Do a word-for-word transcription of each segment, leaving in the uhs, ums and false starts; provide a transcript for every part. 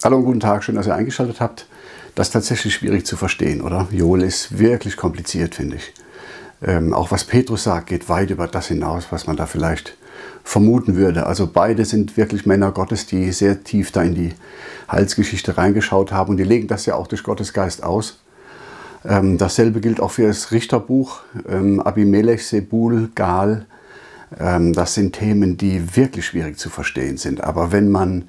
Hallo und guten Tag, schön, dass ihr eingeschaltet habt. Das ist tatsächlich schwierig zu verstehen, oder? Joel ist wirklich kompliziert, finde ich. Ähm, auch was Petrus sagt, geht weit über das hinaus, was man da vielleicht vermuten würde. Also beide sind wirklich Männer Gottes, die sehr tief da in die Heilsgeschichte reingeschaut haben. Und die legen das ja auch durch Gottes Geist aus. Ähm, dasselbe gilt auch für das Richterbuch. Ähm, Abimelech, Sebul, Gaal. Ähm, das sind Themen, die wirklich schwierig zu verstehen sind. Aber wenn man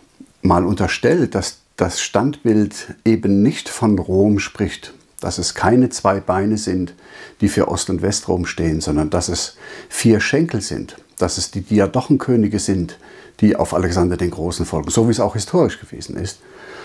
mal unterstellt, dass das Standbild eben nicht von Rom spricht, dass es keine zwei Beine sind, die für Ost- und Westrom stehen, sondern dass es vier Schenkel sind, dass es die Diadochenkönige sind, die auf Alexander den Großen folgen, so wie es auch historisch gewesen ist.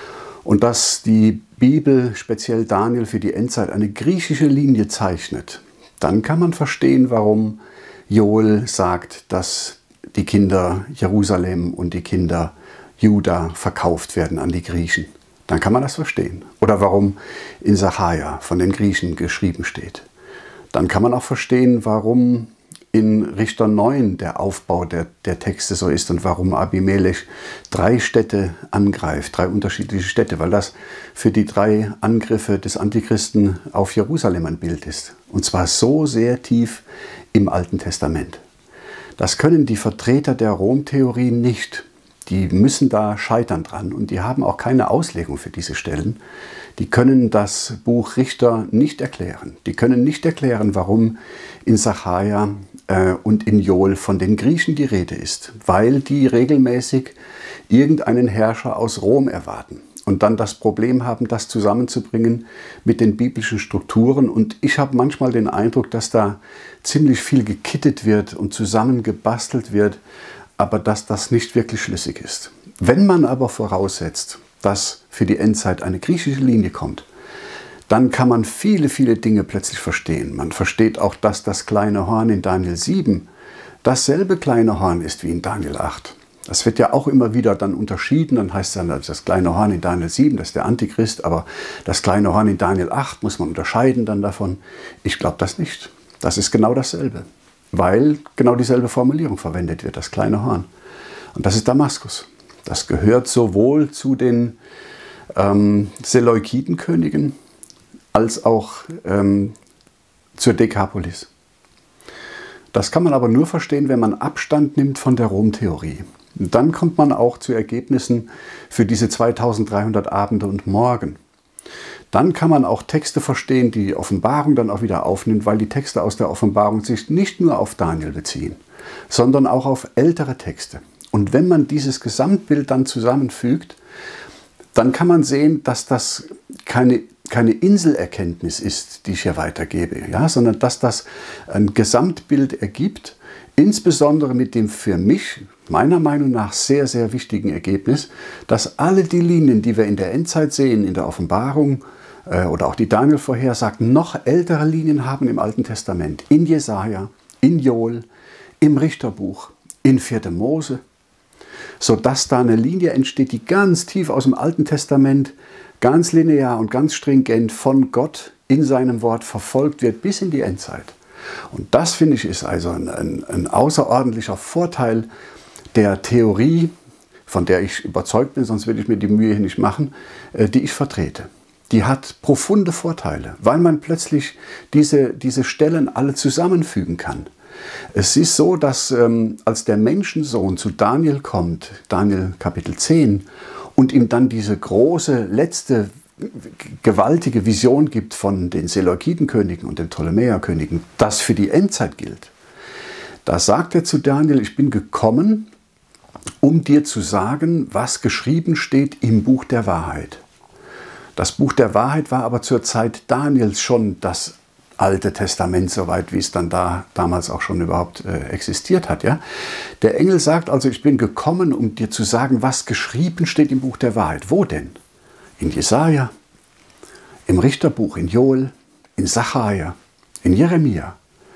Und dass die Bibel, speziell Daniel, für die Endzeit eine griechische Linie zeichnet, dann kann man verstehen, warum Joel sagt, dass die Kinder Jerusalem und die Kinder Juda verkauft werden an die Griechen. Dann kann man das verstehen. Oder warum in Sacharja von den Griechen geschrieben steht. Dann kann man auch verstehen, warum in Richter neun der Aufbau der, der Texte so ist und warum Abimelech drei Städte angreift, drei unterschiedliche Städte, weil das für die drei Angriffe des Antichristen auf Jerusalem ein Bild ist. Und zwar so sehr tief im Alten Testament. Das können die Vertreter der Rom-Theorie nicht. Die müssen da scheitern dran und die haben auch keine Auslegung für diese Stellen. Die können das Buch Richter nicht erklären. Die können nicht erklären, warum in Sacharja äh, und in Joel von den Griechen die Rede ist, weil die regelmäßig irgendeinen Herrscher aus Rom erwarten und dann das Problem haben, das zusammenzubringen mit den biblischen Strukturen. Und ich habe manchmal den Eindruck, dass da ziemlich viel gekittet wird und zusammengebastelt wird, aber dass das nicht wirklich schlüssig ist. Wenn man aber voraussetzt, dass für die Endzeit eine griechische Linie kommt, dann kann man viele, viele Dinge plötzlich verstehen. Man versteht auch, dass das kleine Horn in Daniel sieben dasselbe kleine Horn ist wie in Daniel acht. Das wird ja auch immer wieder dann unterschieden. Dann heißt es dann, das kleine Horn in Daniel sieben, das ist der Antichrist, aber das kleine Horn in Daniel acht muss man unterscheiden dann davon. Ich glaube das nicht. Das ist genau dasselbe, weil genau dieselbe Formulierung verwendet wird, das kleine Horn. Und das ist Damaskus. Das gehört sowohl zu den ähm, Seleukiden-Königen als auch ähm, zur Dekapolis. Das kann man aber nur verstehen, wenn man Abstand nimmt von der Rom-Theorie. Dann kommt man auch zu Ergebnissen für diese zweitausenddreihundert Abende und Morgen. Dann kann man auch Texte verstehen, die die Offenbarung dann auch wieder aufnimmt, weil die Texte aus der Offenbarung sich nicht nur auf Daniel beziehen, sondern auch auf ältere Texte. Und wenn man dieses Gesamtbild dann zusammenfügt, dann kann man sehen, dass das keine, keine Inselerkenntnis ist, die ich hier weitergebe, ja, sondern dass das ein Gesamtbild ergibt, insbesondere mit dem für mich, meiner Meinung nach, sehr, sehr wichtigen Ergebnis, dass alle die Linien, die wir in der Endzeit sehen, in der Offenbarung, oder auch die Daniel vorhersagt, noch ältere Linien haben im Alten Testament. In Jesaja, in Joel, im Richterbuch, in vierte Mose. Sodass da eine Linie entsteht, die ganz tief aus dem Alten Testament, ganz linear und ganz stringent von Gott in seinem Wort verfolgt wird bis in die Endzeit. Und das, finde ich, ist also ein, ein, ein außerordentlicher Vorteil der Theorie, von der ich überzeugt bin, sonst würde ich mir die Mühe hier nicht machen, die ich vertrete. Die hat profunde Vorteile, weil man plötzlich diese, diese Stellen alle zusammenfügen kann. Es ist so, dass ähm, als der Menschensohn zu Daniel kommt, Daniel Kapitel zehn, und ihm dann diese große, letzte, gewaltige Vision gibt von den Seleukidenkönigen und den Ptolemäerkönigen, das für die Endzeit gilt, da sagt er zu Daniel, ich bin gekommen, um dir zu sagen, was geschrieben steht im Buch der Wahrheit. Das Buch der Wahrheit war aber zur Zeit Daniels schon das Alte Testament, soweit wie es dann da damals auch schon überhaupt äh, existiert hat. Ja? Der Engel sagt also, ich bin gekommen, um dir zu sagen, was geschrieben steht im Buch der Wahrheit. Wo denn? In Jesaja, im Richterbuch, in Joel, in Sacharja, in Jeremia.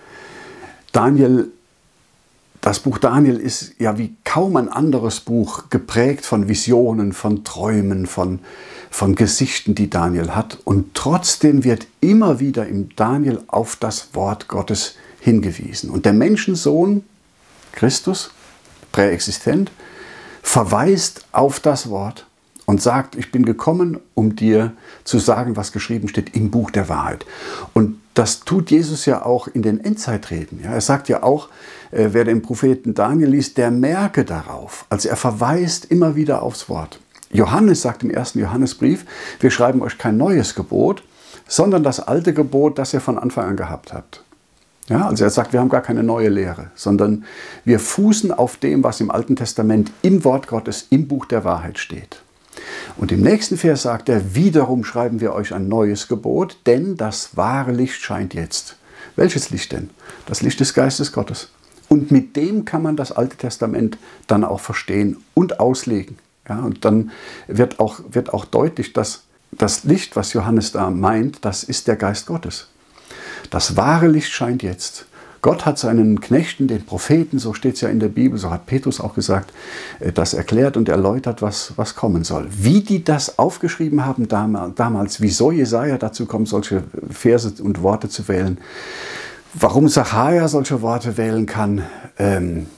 Daniel, das Buch Daniel ist ja wie kaum ein anderes Buch geprägt von Visionen, von Träumen, von von Gesichten, die Daniel hat. Und trotzdem wird immer wieder im Daniel auf das Wort Gottes hingewiesen. Und der Menschensohn, Christus, präexistent, verweist auf das Wort und sagt, ich bin gekommen, um dir zu sagen, was geschrieben steht im Buch der Wahrheit. Und das tut Jesus ja auch in den Endzeitreden. Ja, er sagt ja auch, äh, wer den Propheten Daniel liest, der merke darauf. Also er verweist immer wieder aufs Wort. Johannes sagt im ersten Johannesbrief, wir schreiben euch kein neues Gebot, sondern das alte Gebot, das ihr von Anfang an gehabt habt. Ja, also er sagt, wir haben gar keine neue Lehre, sondern wir fußen auf dem, was im Alten Testament im Wort Gottes, im Buch der Wahrheit steht. Und im nächsten Vers sagt er, wiederum schreiben wir euch ein neues Gebot, denn das wahre Licht scheint jetzt. Welches Licht denn? Das Licht des Geistes Gottes. Und mit dem kann man das Alte Testament dann auch verstehen und auslegen. Ja, und dann wird auch, wird auch deutlich, dass das Licht, was Johannes da meint, das ist der Geist Gottes. Das wahre Licht scheint jetzt. Gott hat seinen Knechten, den Propheten, so steht es ja in der Bibel, so hat Petrus auch gesagt, das erklärt und erläutert, was, was kommen soll. Wie die das aufgeschrieben haben damals, wieso Jesaja dazu kommt, solche Verse und Worte zu wählen, warum Sacharja solche Worte wählen kann, ähm,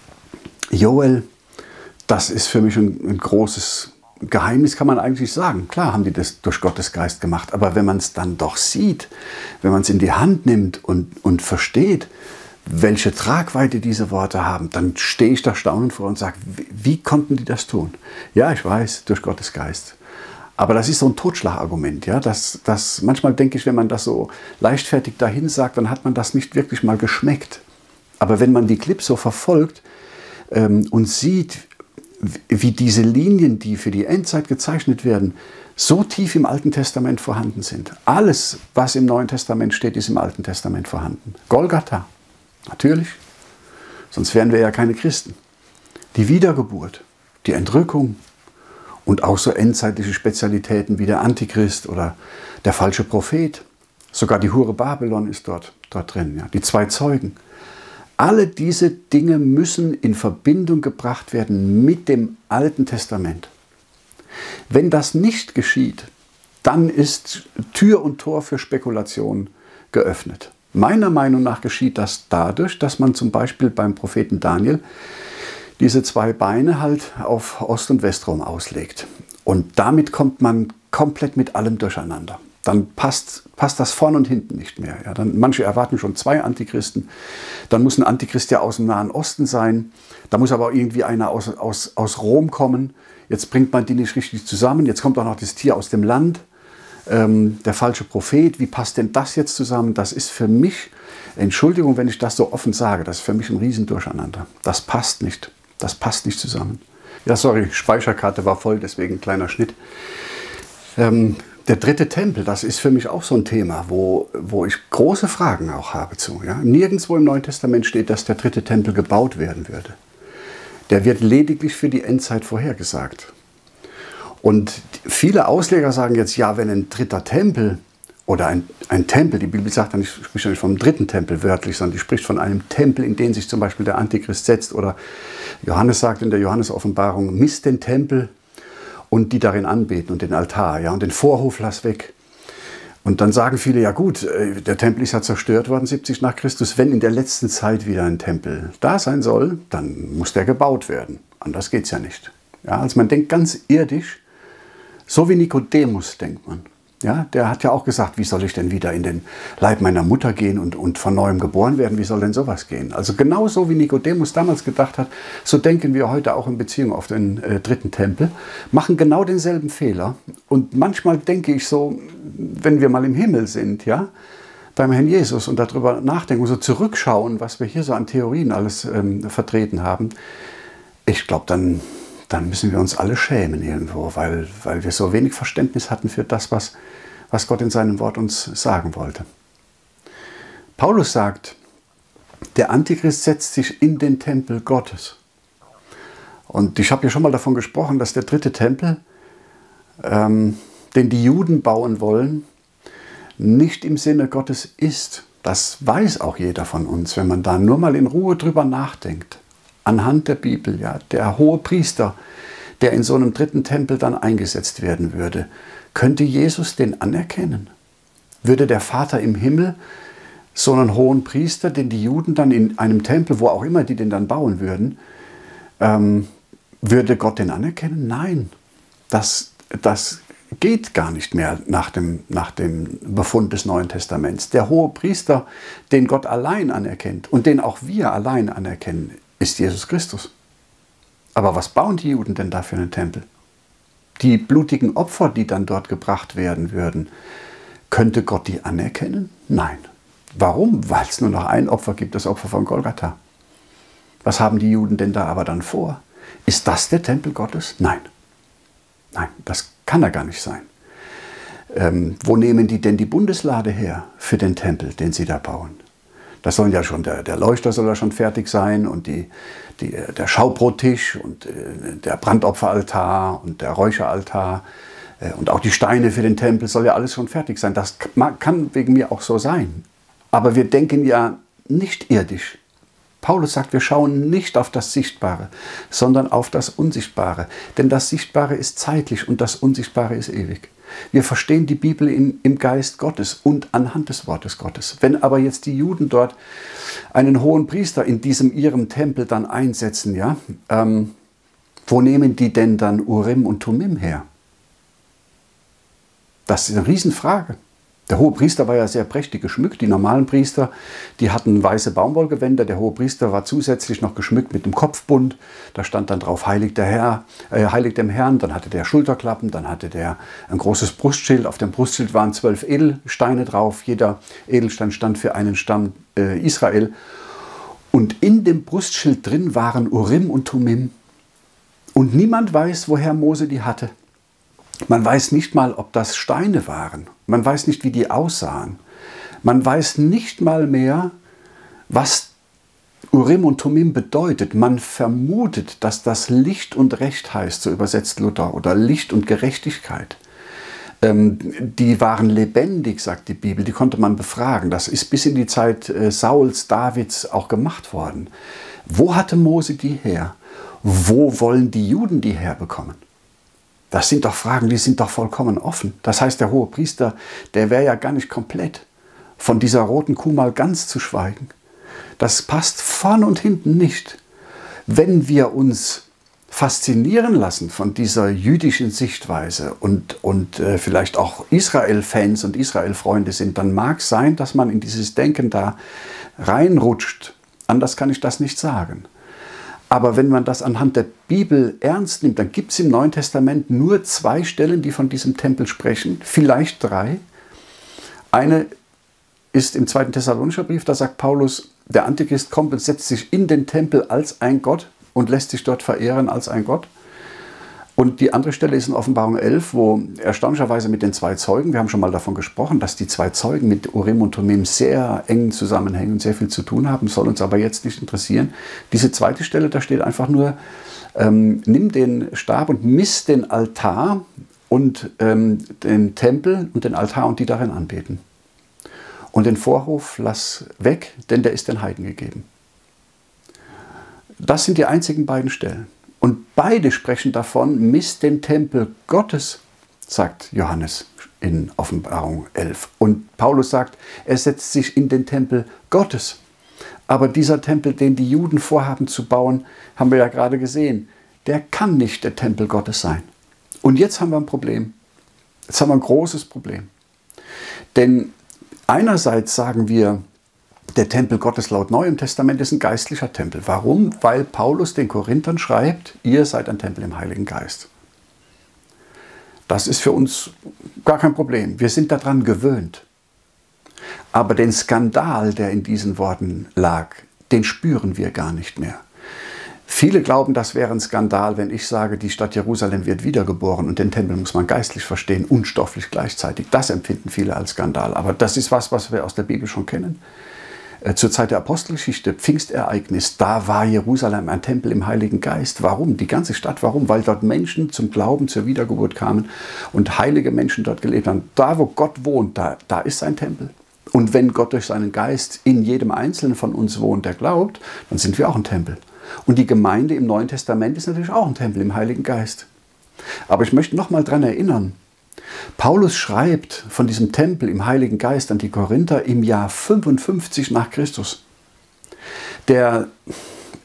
Joel, das ist für mich ein, ein großes Geheimnis, kann man eigentlich sagen. Klar haben die das durch Gottes Geist gemacht, aber wenn man es dann doch sieht, wenn man es in die Hand nimmt und, und versteht, welche Tragweite diese Worte haben, dann stehe ich da staunend vor und sage, wie, wie konnten die das tun? Ja, ich weiß, durch Gottes Geist. Aber das ist so ein Totschlagargument. Ja? Das, das, manchmal denke ich, wenn man das so leichtfertig dahin sagt, dann hat man das nicht wirklich mal geschmeckt. Aber wenn man die Clips so verfolgt ähm, und sieht, wie diese Linien, die für die Endzeit gezeichnet werden, so tief im Alten Testament vorhanden sind. Alles, was im Neuen Testament steht, ist im Alten Testament vorhanden. Golgatha, natürlich, sonst wären wir ja keine Christen. Die Wiedergeburt, die Entrückung und auch so endzeitliche Spezialitäten wie der Antichrist oder der falsche Prophet. Sogar die Hure Babylon ist dort, dort drin, ja. Die zwei Zeugen. Alle diese Dinge müssen in Verbindung gebracht werden mit dem Alten Testament. Wenn das nicht geschieht, dann ist Tür und Tor für Spekulation geöffnet. Meiner Meinung nach geschieht das dadurch, dass man zum Beispiel beim Propheten Daniel diese zwei Beine halt auf Ost- und Westrom auslegt. Und damit kommt man komplett mit allem durcheinander. Dann passt, passt das vorn und hinten nicht mehr. Ja, dann, manche erwarten schon zwei Antichristen. Dann muss ein Antichrist ja aus dem Nahen Osten sein. Da muss aber auch irgendwie einer aus, aus, aus Rom kommen. Jetzt bringt man die nicht richtig zusammen. Jetzt kommt auch noch das Tier aus dem Land. Ähm, der falsche Prophet. Wie passt denn das jetzt zusammen? Das ist für mich, Entschuldigung, wenn ich das so offen sage, das ist für mich ein Riesendurcheinander. Das passt nicht. Das passt nicht zusammen. Ja, sorry, Speicherkarte war voll, deswegen ein kleiner Schnitt. Ähm, Der dritte Tempel, das ist für mich auch so ein Thema, wo, wo ich große Fragen auch habe zu. Ja? Nirgendwo im Neuen Testament steht, dass der dritte Tempel gebaut werden würde. Der wird lediglich für die Endzeit vorhergesagt. Und viele Ausleger sagen jetzt, ja, wenn ein dritter Tempel oder ein, ein Tempel, die Bibel sagt ja nicht, spricht ja nicht vom dritten Tempel wörtlich, sondern die spricht von einem Tempel, in den sich zum Beispiel der Antichrist setzt. Oder Johannes sagt in der Johannes-Offenbarung, misst den Tempel und die darin anbeten und den Altar, ja, und den Vorhof lass weg. Und dann sagen viele, ja gut, der Tempel ist ja zerstört worden, siebzig nach Christus. Wenn in der letzten Zeit wieder ein Tempel da sein soll, dann muss der gebaut werden. Anders geht es ja nicht. Ja, also man denkt ganz irdisch, so wie Nikodemus denkt man. Ja, der hat ja auch gesagt, wie soll ich denn wieder in den Leib meiner Mutter gehen und, und von neuem geboren werden? Wie soll denn sowas gehen? Also genauso wie Nikodemus damals gedacht hat, so denken wir heute auch in Beziehung auf den äh, dritten Tempel, machen genau denselben Fehler. Und manchmal denke ich so, wenn wir mal im Himmel sind, ja, beim Herrn Jesus und darüber nachdenken und so zurückschauen, was wir hier so an Theorien alles ähm, vertreten haben, ich glaube, dann... dann müssen wir uns alle schämen irgendwo, weil, weil wir so wenig Verständnis hatten für das, was, was Gott in seinem Wort uns sagen wollte. Paulus sagt, der Antichrist setzt sich in den Tempel Gottes. Und ich habe ja schon mal davon gesprochen, dass der dritte Tempel, ähm, den die Juden bauen wollen, nicht im Sinne Gottes ist. Das weiß auch jeder von uns, wenn man da nur mal in Ruhe drüber nachdenkt. Anhand der Bibel, ja, der hohe Priester, der in so einem dritten Tempel dann eingesetzt werden würde, könnte Jesus den anerkennen? Würde der Vater im Himmel so einen hohen Priester, den die Juden dann in einem Tempel, wo auch immer die den dann bauen würden, ähm, würde Gott den anerkennen? Nein. Das, das geht gar nicht mehr nach dem, nach dem Befund des Neuen Testaments. Der hohe Priester, den Gott allein anerkennt und den auch wir allein anerkennen, ist Jesus Christus. Aber was bauen die Juden denn da für einen Tempel? Die blutigen Opfer, die dann dort gebracht werden würden, könnte Gott die anerkennen? Nein. Warum? Weil es nur noch ein Opfer gibt, das Opfer von Golgatha. Was haben die Juden denn da aber dann vor? Ist das der Tempel Gottes? Nein. Nein, das kann er gar nicht sein. Ähm, wo nehmen die denn die Bundeslade her für den Tempel, den sie da bauen? Das sollen ja schon, der, der Leuchter soll ja schon fertig sein und die, die, der Schaubrottisch und äh, der Brandopferaltar und der Räucheraltar äh, und auch die Steine für den Tempel soll ja alles schon fertig sein. Das kann wegen mir auch so sein. Aber wir denken ja nicht irdisch. Paulus sagt, wir schauen nicht auf das Sichtbare, sondern auf das Unsichtbare. Denn das Sichtbare ist zeitlich und das Unsichtbare ist ewig. Wir verstehen die Bibel in, im Geist Gottes und anhand des Wortes Gottes. Wenn aber jetzt die Juden dort einen hohen Priester in diesem ihrem Tempel dann einsetzen, ja, ähm, wo nehmen die denn dann Urim und Thummim her? Das ist eine Riesenfrage. Der Hohepriester war ja sehr prächtig geschmückt. Die normalen Priester, die hatten weiße Baumwollgewänder. Der Hohepriester war zusätzlich noch geschmückt mit dem Kopfbund. Da stand dann drauf, heilig der Herr, äh, heilig dem Herrn. Dann hatte der Schulterklappen, dann hatte der ein großes Brustschild. Auf dem Brustschild waren zwölf Edelsteine drauf. Jeder Edelstein stand für einen Stamm äh, Israel. Und in dem Brustschild drin waren Urim und Thummim. Und niemand weiß, woher Mose die hatte. Man weiß nicht mal, ob das Steine waren. Man weiß nicht, wie die aussahen. Man weiß nicht mal mehr, was Urim und Thummim bedeutet. Man vermutet, dass das Licht und Recht heißt, so übersetzt Luther, oder Licht und Gerechtigkeit. Ähm, die waren lebendig, sagt die Bibel, die konnte man befragen. Das ist bis in die Zeit äh, Sauls, Davids auch gemacht worden. Wo hatte Mose die her? Wo wollen die Juden die herbekommen? Das sind doch Fragen, die sind doch vollkommen offen. Das heißt, der Hohepriester, der wäre ja gar nicht komplett. Von dieser roten Kuh mal ganz zu schweigen. Das passt vorn und hinten nicht. Wenn wir uns faszinieren lassen von dieser jüdischen Sichtweise und, und äh, vielleicht auch Israel-Fans und Israel-Freunde sind, dann mag es sein, dass man in dieses Denken da reinrutscht. Anders kann ich das nicht sagen. Aber wenn man das anhand der Bibel ernst nimmt, dann gibt es im Neuen Testament nur zwei Stellen, die von diesem Tempel sprechen, vielleicht drei. Eine ist im zweiten Thessalonicher Brief, da sagt Paulus, der Antichrist kommt und setzt sich in den Tempel als ein Gott und lässt sich dort verehren als ein Gott. Und die andere Stelle ist in Offenbarung elf, wo erstaunlicherweise mit den zwei Zeugen, wir haben schon mal davon gesprochen, dass die zwei Zeugen mit Urim und Thummim sehr eng zusammenhängen und sehr viel zu tun haben, soll uns aber jetzt nicht interessieren. Diese zweite Stelle, da steht einfach nur, ähm, nimm den Stab und miss den Altar und ähm, den Tempel und den Altar und die darin anbeten. Und den Vorhof lass weg, denn der ist den Heiden gegeben. Das sind die einzigen beiden Stellen. Und beide sprechen davon, misst den Tempel Gottes, sagt Johannes in Offenbarung elf. Und Paulus sagt, er setzt sich in den Tempel Gottes. Aber dieser Tempel, den die Juden vorhaben zu bauen, haben wir ja gerade gesehen, der kann nicht der Tempel Gottes sein. Und jetzt haben wir ein Problem. Jetzt haben wir ein großes Problem. Denn einerseits sagen wir, der Tempel Gottes laut Neuem Testament ist ein geistlicher Tempel. Warum? Weil Paulus den Korinthern schreibt, ihr seid ein Tempel im Heiligen Geist. Das ist für uns gar kein Problem. Wir sind daran gewöhnt. Aber den Skandal, der in diesen Worten lag, den spüren wir gar nicht mehr. Viele glauben, das wäre ein Skandal, wenn ich sage, die Stadt Jerusalem wird wiedergeboren und den Tempel muss man geistlich verstehen und stofflich gleichzeitig. Das empfinden viele als Skandal. Aber das ist was, was wir aus der Bibel schon kennen. Zur Zeit der Apostelgeschichte, Pfingstereignis, da war Jerusalem ein Tempel im Heiligen Geist. Warum? Die ganze Stadt, warum? Weil dort Menschen zum Glauben, zur Wiedergeburt kamen und heilige Menschen dort gelebt haben. Da, wo Gott wohnt, da, da ist sein Tempel. Und wenn Gott durch seinen Geist in jedem Einzelnen von uns wohnt, der glaubt, dann sind wir auch ein Tempel. Und die Gemeinde im Neuen Testament ist natürlich auch ein Tempel im Heiligen Geist. Aber ich möchte noch mal daran erinnern, Paulus schreibt von diesem Tempel im Heiligen Geist an die Korinther im Jahr fünfundfünfzig nach Christus. Der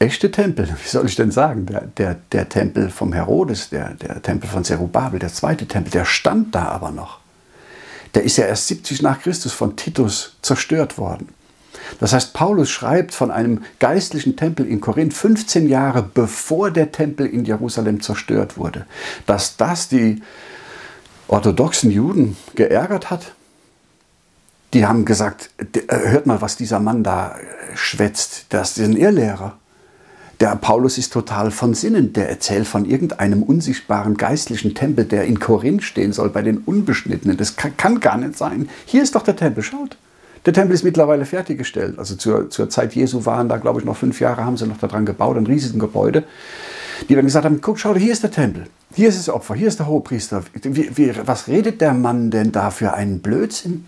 echte Tempel, wie soll ich denn sagen, der, der, der Tempel vom Herodes, der, der Tempel von Zerubabel, der zweite Tempel, der stand da aber noch. Der ist ja erst siebzig nach Christus von Titus zerstört worden. Das heißt, Paulus schreibt von einem geistlichen Tempel in Korinth fünfzehn Jahre bevor der Tempel in Jerusalem zerstört wurde. Dass das die orthodoxen Juden geärgert hat, die haben gesagt, hört mal, was dieser Mann da schwätzt, das ist ein Irrlehrer. Der Paulus ist total von Sinnen, der erzählt von irgendeinem unsichtbaren geistlichen Tempel, der in Korinth stehen soll, bei den Unbeschnittenen. Das kann, kann gar nicht sein. Hier ist doch der Tempel, schaut. Der Tempel ist mittlerweile fertiggestellt. Also zur, zur Zeit Jesu waren da, glaube ich, noch fünf Jahre, haben sie noch daran gebaut, ein riesiges Gebäude. Die dann gesagt haben, guck, schau, hier ist der Tempel, hier ist das Opfer, hier ist der Hohepriester. Wie, wie, was redet der Mann denn da für einen Blödsinn?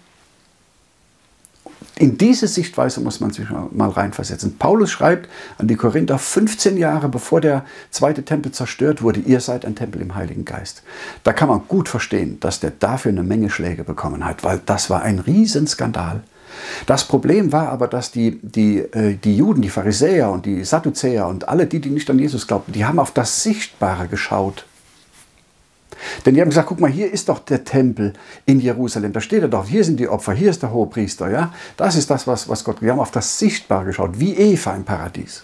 In diese Sichtweise muss man sich mal reinversetzen. Paulus schreibt an die Korinther fünfzehn Jahre bevor der zweite Tempel zerstört wurde, ihr seid ein Tempel im Heiligen Geist. Da kann man gut verstehen, dass der dafür eine Menge Schläge bekommen hat, weil das war ein Riesenskandal. Das Problem war aber, dass die, die, die Juden, die Pharisäer und die Sadduzäer und alle die, die nicht an Jesus glaubten, die haben auf das Sichtbare geschaut. Denn die haben gesagt, guck mal, hier ist doch der Tempel in Jerusalem, da steht er doch, hier sind die Opfer, hier ist der Hohepriester, ja? Das ist das, was, was Gott, wir haben auf das Sichtbare geschaut, wie Eva im Paradies.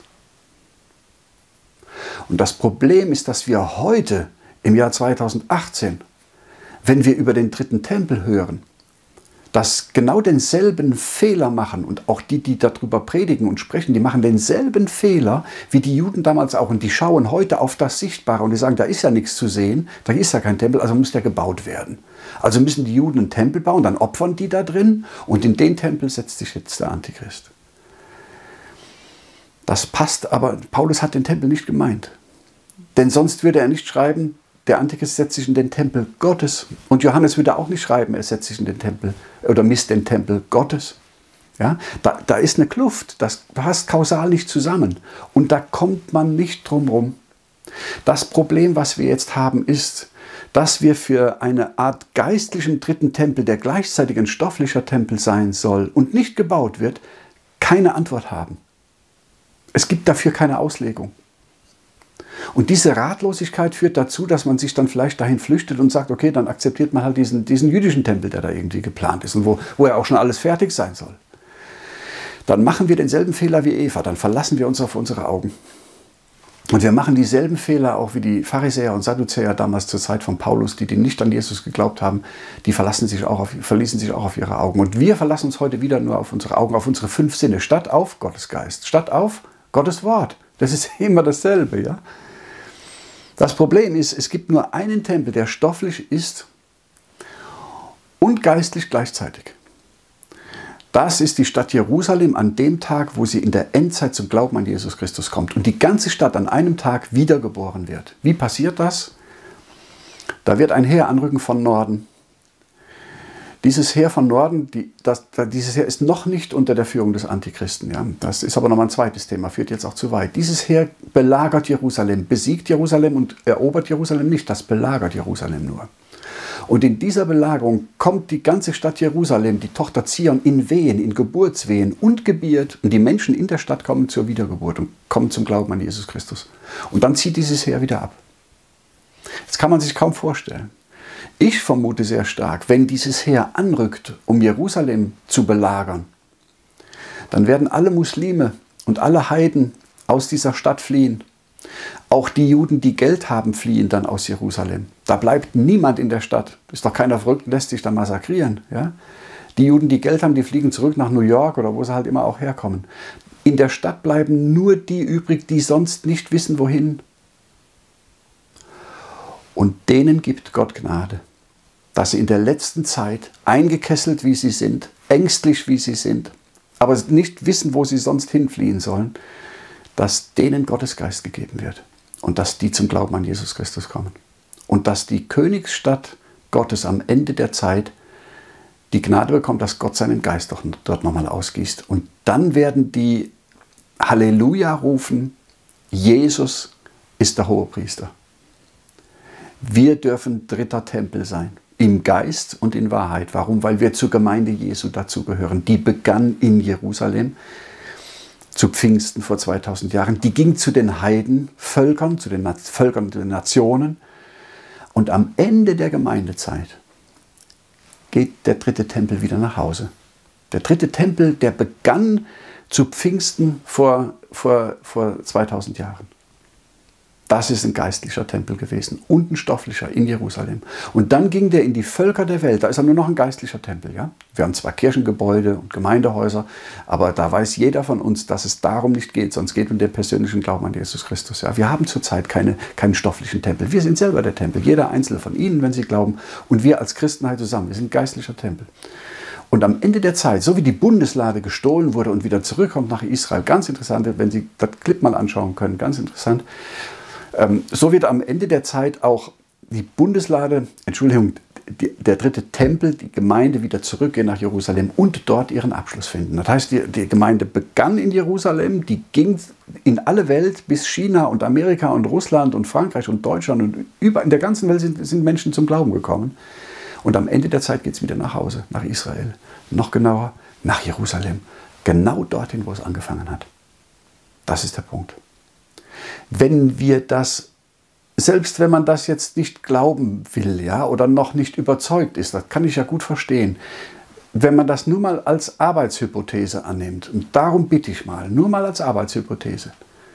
Und das Problem ist, dass wir heute, im Jahr zweitausendachtzehn, wenn wir über den dritten Tempel hören, dass genau denselben Fehler machen und auch die, die darüber predigen und sprechen, die machen denselben Fehler wie die Juden damals auch und die schauen heute auf das Sichtbare und die sagen, da ist ja nichts zu sehen, da ist ja kein Tempel, also muss der gebaut werden. Also müssen die Juden einen Tempel bauen, dann opfern die da drin und in den Tempel setzt sich jetzt der Antichrist. Das passt, aber Paulus hat den Tempel nicht gemeint, denn sonst würde er nicht schreiben, der Antichrist setzt sich in den Tempel Gottes. Und Johannes würde auch nicht schreiben, er setzt sich in den Tempel oder misst den Tempel Gottes. Ja, da, da ist eine Kluft, das passt kausal nicht zusammen. Und da kommt man nicht drum rum. Das Problem, was wir jetzt haben, ist, dass wir für eine Art geistlichen dritten Tempel, der gleichzeitig ein stofflicher Tempel sein soll und nicht gebaut wird, keine Antwort haben. Es gibt dafür keine Auslegung. Und diese Ratlosigkeit führt dazu, dass man sich dann vielleicht dahin flüchtet und sagt, okay, dann akzeptiert man halt diesen, diesen jüdischen Tempel, der da irgendwie geplant ist und wo, wo ja auch schon alles fertig sein soll. Dann machen wir denselben Fehler wie Eva, dann verlassen wir uns auf unsere Augen. Und wir machen dieselben Fehler auch wie die Pharisäer und Sadduzäer damals zur Zeit von Paulus, die, die nicht an Jesus geglaubt haben, die verlassen sich auch auf, verließen sich auch auf ihre Augen. Und wir verlassen uns heute wieder nur auf unsere Augen, auf unsere fünf Sinne, statt auf Gottes Geist, statt auf Gottes Wort. Das ist immer dasselbe, ja. Das Problem ist, es gibt nur einen Tempel, der stofflich ist und geistlich gleichzeitig. Das ist die Stadt Jerusalem an dem Tag, wo sie in der Endzeit zum Glauben an Jesus Christus kommt und die ganze Stadt an einem Tag wiedergeboren wird. Wie passiert das? Da wird ein Heer anrücken von Norden. Dieses Heer von Norden, die, das, dieses Heer ist noch nicht unter der Führung des Antichristen. Ja? Das ist aber nochmal ein zweites Thema, führt jetzt auch zu weit. Dieses Heer belagert Jerusalem, besiegt Jerusalem und erobert Jerusalem nicht, das belagert Jerusalem nur. Und in dieser Belagerung kommt die ganze Stadt Jerusalem, die Tochter Zion, in Wehen, in Geburtswehen und gebiert. Und die Menschen in der Stadt kommen zur Wiedergeburt und kommen zum Glauben an Jesus Christus. Und dann zieht dieses Heer wieder ab. Das kann man sich kaum vorstellen. Ich vermute sehr stark, wenn dieses Heer anrückt, um Jerusalem zu belagern, dann werden alle Muslime und alle Heiden aus dieser Stadt fliehen. Auch die Juden, die Geld haben, fliehen dann aus Jerusalem. Da bleibt niemand in der Stadt. Ist doch keiner verrückt, lässt sich da massakrieren. Ja? Die Juden, die Geld haben, die fliegen zurück nach New York oder wo sie halt immer auch herkommen. In der Stadt bleiben nur die übrig, die sonst nicht wissen, wohin. Und denen gibt Gott Gnade, dass sie in der letzten Zeit, eingekesselt wie sie sind, ängstlich wie sie sind, aber nicht wissen, wo sie sonst hinfliehen sollen, dass denen Gottes Geist gegeben wird und dass die zum Glauben an Jesus Christus kommen. Und dass die Königsstadt Gottes am Ende der Zeit die Gnade bekommt, dass Gott seinen Geist doch dort nochmal ausgießt. Und dann werden die Halleluja rufen, Jesus ist der Hohepriester. Wir dürfen dritter Tempel sein, im Geist und in Wahrheit. Warum? Weil wir zur Gemeinde Jesu dazugehören. Die begann in Jerusalem zu Pfingsten vor zweitausend Jahren. Die ging zu den Heidenvölkern, zu den Völkern der Nationen. Und am Ende der Gemeindezeit geht der dritte Tempel wieder nach Hause. Der dritte Tempel, der begann zu Pfingsten vor, vor, vor zweitausend Jahren. Das ist ein geistlicher Tempel gewesen und ein stofflicher in Jerusalem. Und dann ging der in die Völker der Welt. Da ist er nur noch ein geistlicher Tempel. Ja? Wir haben zwar Kirchengebäude und Gemeindehäuser, aber da weiß jeder von uns, dass es darum nicht geht, sonst geht es um den persönlichen Glauben an Jesus Christus. Ja? Wir haben zurzeit keine, keinen stofflichen Tempel. Wir sind selber der Tempel. Jeder einzelne von Ihnen, wenn Sie glauben. Und wir als Christenheit zusammen. Wir sind ein geistlicher Tempel. Und am Ende der Zeit, so wie die Bundeslade gestohlen wurde und wieder zurückkommt nach Israel, ganz interessant, wenn Sie das Clip mal anschauen können, ganz interessant, so wird am Ende der Zeit auch die Bundeslade, Entschuldigung, die, der dritte Tempel, die Gemeinde wieder zurückgehen nach Jerusalem und dort ihren Abschluss finden. Das heißt, die, die Gemeinde begann in Jerusalem, die ging in alle Welt bis China und Amerika und Russland und Frankreich und Deutschland und überall in der ganzen Welt sind, sind Menschen zum Glauben gekommen. Und am Ende der Zeit geht es wieder nach Hause, nach Israel. Noch genauer, nach Jerusalem. Genau dorthin, wo es angefangen hat. Das ist der Punkt. Wenn wir das, selbst wenn man das jetzt nicht glauben will, ja, oder noch nicht überzeugt ist, das kann ich ja gut verstehen, wenn man das nur mal als Arbeitshypothese annimmt, und darum bitte ich mal, nur mal als Arbeitshypothese,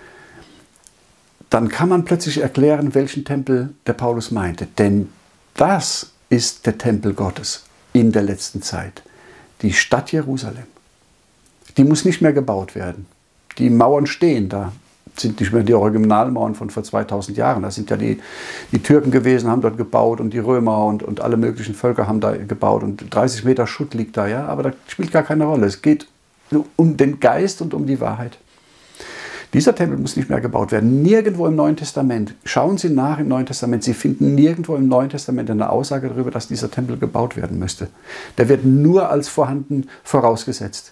dann kann man plötzlich erklären, welchen Tempel der Paulus meinte. Denn das ist der Tempel Gottes in der letzten Zeit, die Stadt Jerusalem. Die muss nicht mehr gebaut werden. Die Mauern stehen da. Sind nicht mehr die Originalmauern von vor zweitausend Jahren. Das sind ja die, die Türken gewesen, haben dort gebaut und die Römer und, und alle möglichen Völker haben da gebaut und dreißig Meter Schutt liegt da, ja, aber das spielt gar keine Rolle. Es geht um den Geist und um die Wahrheit. Dieser Tempel muss nicht mehr gebaut werden. Nirgendwo im Neuen Testament, schauen Sie nach im Neuen Testament, Sie finden nirgendwo im Neuen Testament eine Aussage darüber, dass dieser Tempel gebaut werden müsste. Der wird nur als vorhanden vorausgesetzt.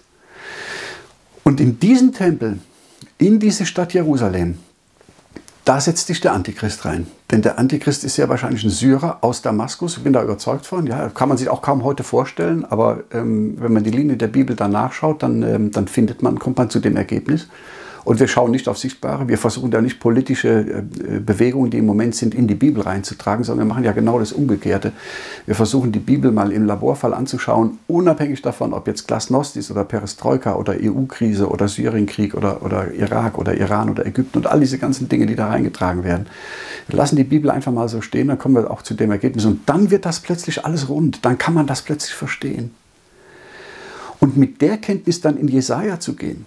Und in diesen Tempel, in diese Stadt Jerusalem, da setzt sich der Antichrist rein. Denn der Antichrist ist sehr wahrscheinlich ein Syrer aus Damaskus. Ich bin da überzeugt von. Ja, kann man sich auch kaum heute vorstellen. Aber ähm, wenn man die Linie der Bibel da nachschaut, dann, ähm, dann findet man, kommt man zu dem Ergebnis. Und wir schauen nicht auf Sichtbare. Wir versuchen da nicht politische äh, Bewegungen, die im Moment sind, in die Bibel reinzutragen, sondern wir machen ja genau das Umgekehrte. Wir versuchen die Bibel mal im Laborfall anzuschauen, unabhängig davon, ob jetzt Glasnost ist oder Perestroika oder E U-Krise oder Syrienkrieg oder, oder Irak oder Iran oder Ägypten und all diese ganzen Dinge, die da reingetragen werden. Wir lassen die Bibel einfach mal so stehen, dann kommen wir auch zu dem Ergebnis. Und dann wird das plötzlich alles rund. Dann kann man das plötzlich verstehen. Und mit der Kenntnis dann in Jesaja zu gehen,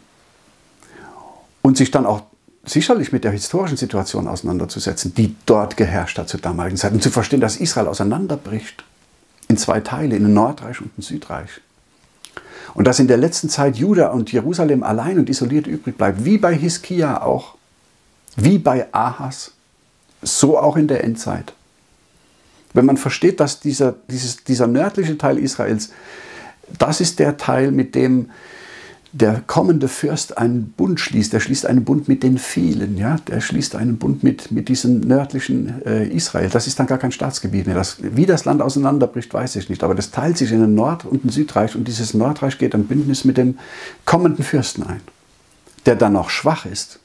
und sich dann auch sicherlich mit der historischen Situation auseinanderzusetzen, die dort geherrscht hat zur damaligen Zeit. Und zu verstehen, dass Israel auseinanderbricht in zwei Teile, in ein Nordreich und ein Südreich. Und dass in der letzten Zeit Juda und Jerusalem allein und isoliert übrig bleibt, wie bei Hiskia auch, wie bei Ahas, so auch in der Endzeit. Wenn man versteht, dass dieser, dieses, dieser nördliche Teil Israels, das ist der Teil, mit dem der kommende Fürst einen Bund schließt. Der schließt einen Bund mit den vielen. Ja? Der schließt einen Bund mit, mit diesem nördlichen äh, Israel. Das ist dann gar kein Staatsgebiet mehr. Das, wie das Land auseinanderbricht, weiß ich nicht. Aber das teilt sich in ein Nord- und ein Südreich. Und dieses Nordreich geht ein Bündnis mit dem kommenden Fürsten ein, der dann noch schwach ist.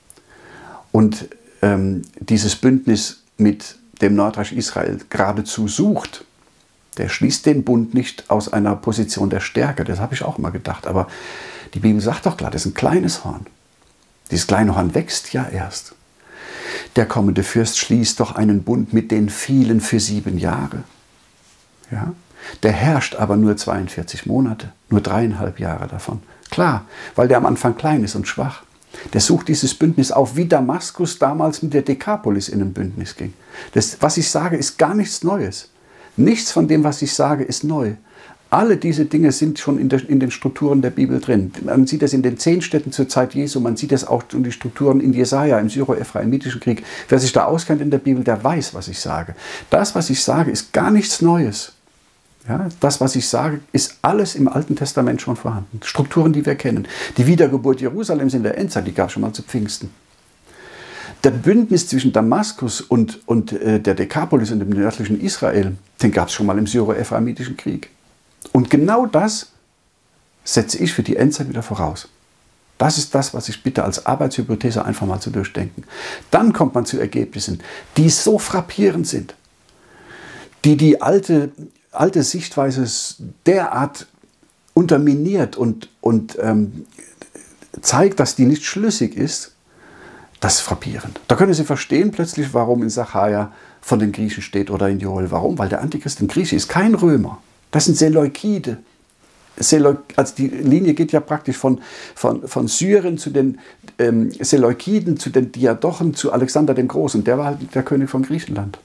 Und ähm, dieses Bündnis mit dem Nordreich Israel geradezu sucht. Der schließt den Bund nicht aus einer Position der Stärke. Das habe ich auch immer gedacht. Aber die Bibel sagt doch klar, das ist ein kleines Horn. Dieses kleine Horn wächst ja erst. Der kommende Fürst schließt doch einen Bund mit den vielen für sieben Jahre. Ja? Der herrscht aber nur zweiundvierzig Monate, nur dreieinhalb Jahre davon. Klar, weil der am Anfang klein ist und schwach. Der sucht dieses Bündnis auf, wie Damaskus damals mit der Dekapolis in ein Bündnis ging. Das, was ich sage, ist gar nichts Neues. Nichts von dem, was ich sage, ist neu. Alle diese Dinge sind schon in, der, in den Strukturen der Bibel drin. Man sieht das in den zehn Städten zur Zeit Jesu, man sieht das auch in die Strukturen in Jesaja, im Syro-Ephraemitischen Krieg. Wer sich da auskennt in der Bibel, der weiß, was ich sage. Das, was ich sage, ist gar nichts Neues. Ja, das, was ich sage, ist alles im Alten Testament schon vorhanden. Strukturen, die wir kennen. Die Wiedergeburt Jerusalems in der Endzeit, die gab es schon mal zu Pfingsten. Der Bündnis zwischen Damaskus und, und äh, der Dekapolis und dem nördlichen Israel, den gab es schon mal im Syro-Ephraemitischen Krieg. Und genau das setze ich für die Endzeit wieder voraus. Das ist das, was ich bitte als Arbeitshypothese einfach mal zu durchdenken. Dann kommt man zu Ergebnissen, die so frappierend sind, die die alte, alte Sichtweise derart unterminiert und, und ähm, zeigt, dass die nicht schlüssig ist. Das ist frappierend. Da können Sie verstehen plötzlich, warum in Sacharja von den Griechen steht oder in Joel. Warum? Weil der Antichrist ein Grieche ist, kein Römer. Das sind Seleukide. Seleuk also die Linie geht ja praktisch von, von, von Syrien zu den ähm, Seleukiden, zu den Diadochen, zu Alexander dem Großen. Der war halt der König von Griechenland.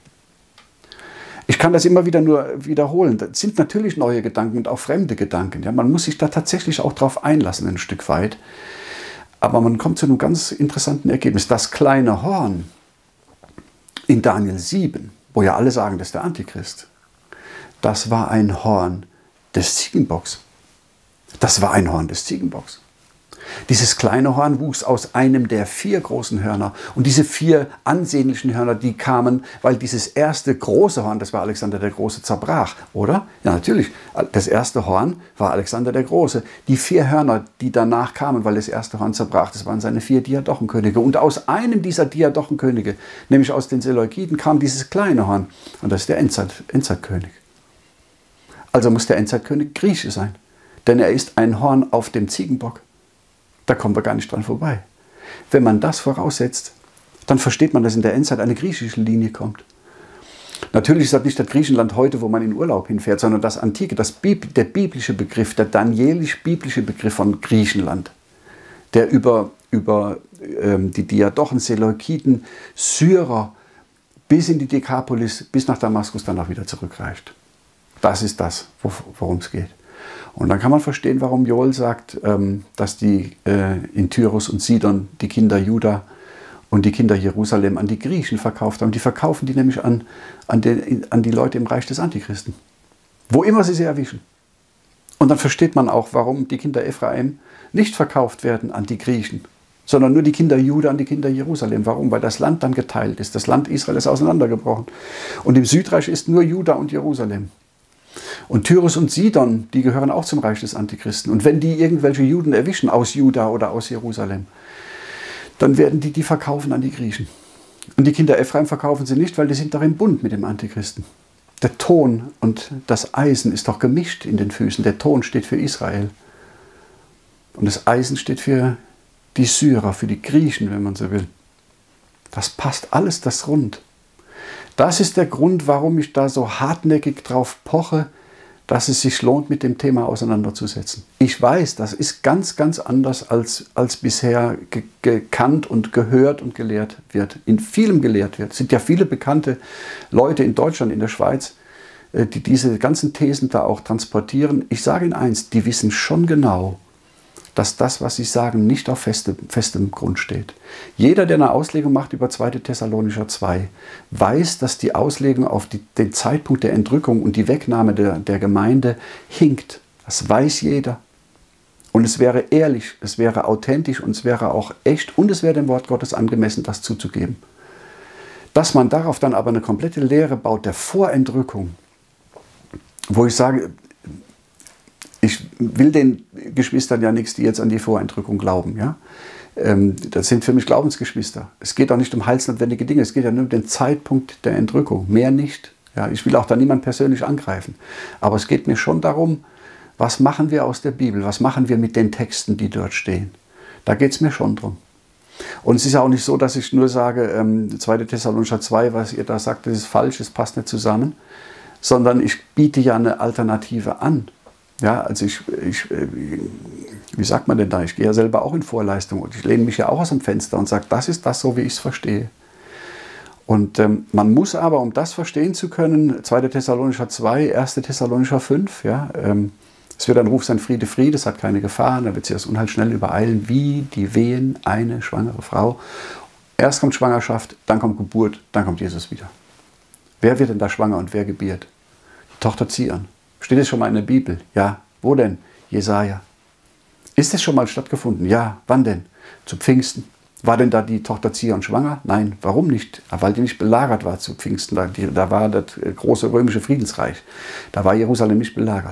Ich kann das immer wieder nur wiederholen. Das sind natürlich neue Gedanken und auch fremde Gedanken. Ja, man muss sich da tatsächlich auch drauf einlassen, ein Stück weit. Aber man kommt zu einem ganz interessanten Ergebnis. Das kleine Horn in Daniel sieben, wo ja alle sagen, das ist der Antichrist, das war ein Horn des Ziegenbocks. Das war ein Horn des Ziegenbocks. Dieses kleine Horn wuchs aus einem der vier großen Hörner. Und diese vier ansehnlichen Hörner, die kamen, weil dieses erste große Horn, das war Alexander der Große, zerbrach, oder? Ja, natürlich. Das erste Horn war Alexander der Große. Die vier Hörner, die danach kamen, weil das erste Horn zerbrach, das waren seine vier Diadochenkönige. Und aus einem dieser Diadochenkönige, nämlich aus den Seleukiden, kam dieses kleine Horn. Und das ist der Endzeit, Endzeitkönig. Also muss der Endzeitkönig Grieche sein. Denn er ist ein Horn auf dem Ziegenbock. Da kommen wir gar nicht dran vorbei. Wenn man das voraussetzt, dann versteht man, dass in der Endzeit eine griechische Linie kommt. Natürlich ist das nicht das Griechenland heute, wo man in Urlaub hinfährt, sondern das Antike, das Bib der biblische Begriff, der danielisch-biblische Begriff von Griechenland, der über, über ähm, die Diadochen, Seleukiden, Syrer bis in die Dekapolis, bis nach Damaskus dann auch wieder zurückreicht. Das ist das, worum es geht. Und dann kann man verstehen, warum Joel sagt, ähm, dass die äh, in Tyrus und Sidon die Kinder Juda und die Kinder Jerusalem an die Griechen verkauft haben. Die verkaufen die nämlich an, an, den, an die Leute im Reich des Antichristen. Wo immer sie sie erwischen. Und dann versteht man auch, warum die Kinder Ephraim nicht verkauft werden an die Griechen, sondern nur die Kinder Juda an die Kinder Jerusalem. Warum? Weil das Land dann geteilt ist. Das Land Israel ist auseinandergebrochen. Und im Südreich ist nur Juda und Jerusalem. Und Tyrus und Sidon, die gehören auch zum Reich des Antichristen. Und wenn die irgendwelche Juden erwischen aus Juda oder aus Jerusalem, dann werden die die verkaufen an die Griechen. Und die Kinder Ephraim verkaufen sie nicht, weil die sind doch im Bund mit dem Antichristen. Der Ton und das Eisen ist doch gemischt in den Füßen. Der Ton steht für Israel. Und das Eisen steht für die Syrer, für die Griechen, wenn man so will. Das passt alles, das rund. Das ist der Grund, warum ich da so hartnäckig drauf poche, dass es sich lohnt, mit dem Thema auseinanderzusetzen. Ich weiß, das ist ganz, ganz anders, als, als bisher ge gekannt und gehört und gelehrt wird. In vielem gelehrt wird. Es sind ja viele bekannte Leute in Deutschland, in der Schweiz, die diese ganzen Thesen da auch transportieren. Ich sage Ihnen eins, die wissen schon genau, dass das, was sie sagen, nicht auf festem, festem Grund steht. Jeder, der eine Auslegung macht über zweite Thessalonicher zwei, weiß, dass die Auslegung auf die, den Zeitpunkt der Entrückung und die Wegnahme der, der Gemeinde hinkt. Das weiß jeder. Und es wäre ehrlich, es wäre authentisch und es wäre auch echt und es wäre dem Wort Gottes angemessen, das zuzugeben. Dass man darauf dann aber eine komplette Lehre baut der Vorentrückung, wo ich sage, ich will den Geschwistern ja nichts, die jetzt an die Vorentrückung glauben. Ja? Ähm, das sind für mich Glaubensgeschwister. Es geht auch nicht um heilsnotwendige Dinge, es geht ja nur um den Zeitpunkt der Entrückung, mehr nicht. Ja? Ich will auch da niemand persönlich angreifen. Aber es geht mir schon darum, was machen wir aus der Bibel, was machen wir mit den Texten, die dort stehen. Da geht es mir schon drum. Und es ist auch nicht so, dass ich nur sage, ähm, zweite Thessalonicher zwei, was ihr da sagt, das ist falsch, es passt nicht zusammen, sondern ich biete ja eine Alternative an. Ja, also ich, ich, wie sagt man denn da, ich gehe ja selber auch in Vorleistung und ich lehne mich ja auch aus dem Fenster und sage, das ist das so, wie ich es verstehe. Und ähm, man muss aber, um das verstehen zu können, zweite Thessalonicher zwei, erste Thessalonicher fünf, ja, ähm, es wird ein Ruf sein, Friede, Friede, es hat keine Gefahr, dann wird sie das Unheil schnell übereilen, wie die Wehen eine schwangere Frau. Erst kommt Schwangerschaft, dann kommt Geburt, dann kommt Jesus wieder. Wer wird denn da schwanger und wer gebiert? Die Tochter Zion. Steht es schon mal in der Bibel? Ja. Wo denn? Jesaja. Ist es schon mal stattgefunden? Ja. Wann denn? Zu Pfingsten. War denn da die Tochter Zion schwanger? Nein. Warum nicht? Weil die nicht belagert war zu Pfingsten. Da, die, da war das große römische Friedensreich. Da war Jerusalem nicht belagert.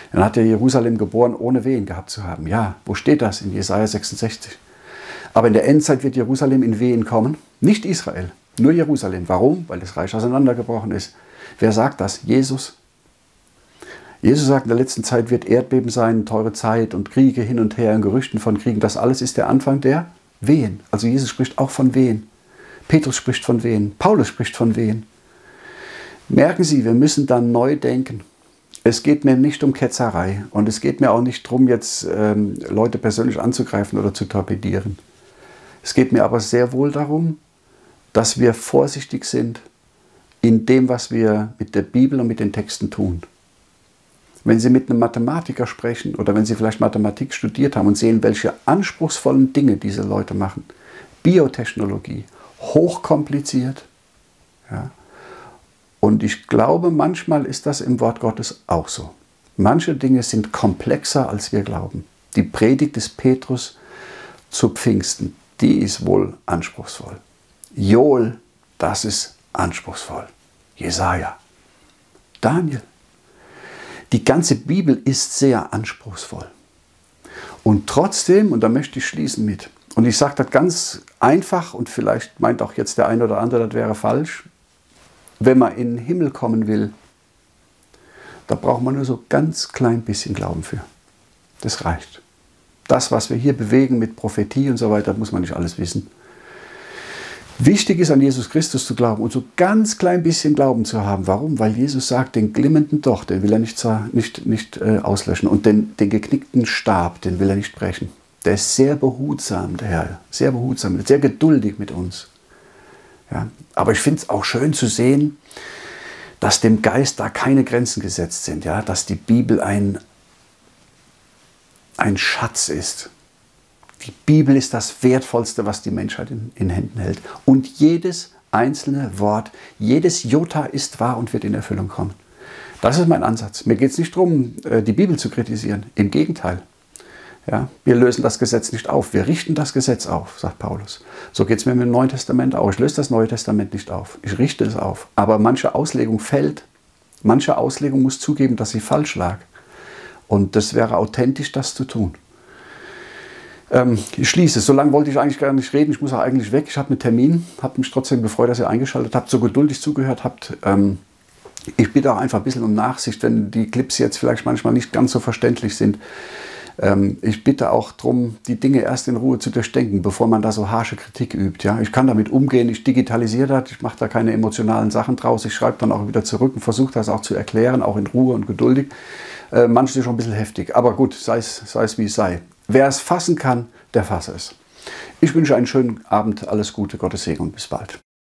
Dann hat er Jerusalem geboren, ohne Wehen gehabt zu haben. Ja, wo steht das? In Jesaja sechsundsechzig. Aber in der Endzeit wird Jerusalem in Wehen kommen, nicht Israel, nur Jerusalem. Warum? Weil das Reich auseinandergebrochen ist. Wer sagt das? Jesus. Jesus sagt, in der letzten Zeit wird Erdbeben sein, teure Zeit und Kriege hin und her, und Gerüchten von Kriegen. Das alles ist der Anfang der Wehen. Also Jesus spricht auch von Wehen. Petrus spricht von Wehen. Paulus spricht von Wehen. Merken Sie, wir müssen dann neu denken. Es geht mir nicht um Ketzerei und es geht mir auch nicht darum, jetzt ähm, Leute persönlich anzugreifen oder zu torpedieren. Es geht mir aber sehr wohl darum, dass wir vorsichtig sind in dem, was wir mit der Bibel und mit den Texten tun. Wenn Sie mit einem Mathematiker sprechen oder wenn Sie vielleicht Mathematik studiert haben und sehen, welche anspruchsvollen Dinge diese Leute machen, Biotechnologie, hochkompliziert, ja. Und ich glaube, manchmal ist das im Wort Gottes auch so. Manche Dinge sind komplexer, als wir glauben. Die Predigt des Petrus zu Pfingsten, die ist wohl anspruchsvoll. Joel, das ist anspruchsvoll. Jesaja, Daniel. Die ganze Bibel ist sehr anspruchsvoll. Und trotzdem, und da möchte ich schließen mit, und ich sage das ganz einfach, und vielleicht meint auch jetzt der eine oder andere, das wäre falsch, wenn man in den Himmel kommen will, da braucht man nur so ganz klein bisschen Glauben für. Das reicht. Das, was wir hier bewegen mit Prophetie und so weiter, muss man nicht alles wissen. Wichtig ist, an Jesus Christus zu glauben und so ganz klein bisschen Glauben zu haben. Warum? Weil Jesus sagt, den glimmenden Docht, den will er nicht, nicht, nicht äh, auslöschen. Und den, den geknickten Stab, den will er nicht brechen. Der ist sehr behutsam, der Herr. Sehr behutsam, sehr geduldig mit uns. Ja, aber ich finde es auch schön zu sehen, dass dem Geist da keine Grenzen gesetzt sind. Ja, dass die Bibel ein, ein Schatz ist. Die Bibel ist das Wertvollste, was die Menschheit in, in Händen hält. Und jedes einzelne Wort, jedes Jota ist wahr und wird in Erfüllung kommen. Das ist mein Ansatz. Mir geht es nicht darum, die Bibel zu kritisieren. Im Gegenteil. Ja, wir lösen das Gesetz nicht auf. Wir richten das Gesetz auf, sagt Paulus. So geht es mir mit dem Neuen Testament auch. Ich löse das Neue Testament nicht auf. Ich richte es auf. Aber manche Auslegung fällt. Manche Auslegung muss zugeben, dass sie falsch lag. Und das wäre authentisch, das zu tun. Ähm, ich schließe. So lange wollte ich eigentlich gar nicht reden. Ich muss auch eigentlich weg. Ich habe einen Termin. Habe mich trotzdem gefreut, dass ihr eingeschaltet habt, so geduldig zugehört habt. Ähm, ich bitte auch einfach ein bisschen um Nachsicht, wenn die Clips jetzt vielleicht manchmal nicht ganz so verständlich sind. Ähm, ich bitte auch darum, die Dinge erst in Ruhe zu durchdenken, bevor man da so harsche Kritik übt. Ja? Ich kann damit umgehen, ich digitalisiere das, ich mache da keine emotionalen Sachen draus. Ich schreibe dann auch wieder zurück und versuche das auch zu erklären, auch in Ruhe und geduldig. Äh, manches ist schon ein bisschen heftig, aber gut, sei es, sei es wie es sei. Wer es fassen kann, der fasse es. Ich wünsche einen schönen Abend, alles Gute, Gottes Segen und bis bald.